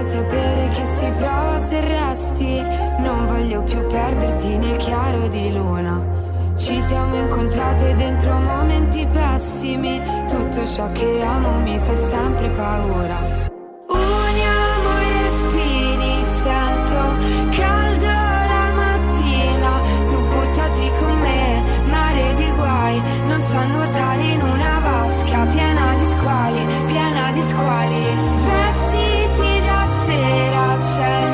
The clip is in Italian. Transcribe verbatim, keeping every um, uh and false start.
sapere che si prova se resti. Non voglio più perderti nel chiaro di luna. Ci siamo incontrate dentro momenti pessimi. Tutto ciò che amo mi fa sempre paura. Uniamo i respiri, sento caldo la mattina. Tu buttati con me, mare di guai. Non so nuotare in una vasca piena di squali, piena di squali. Vestiti da sera, c'è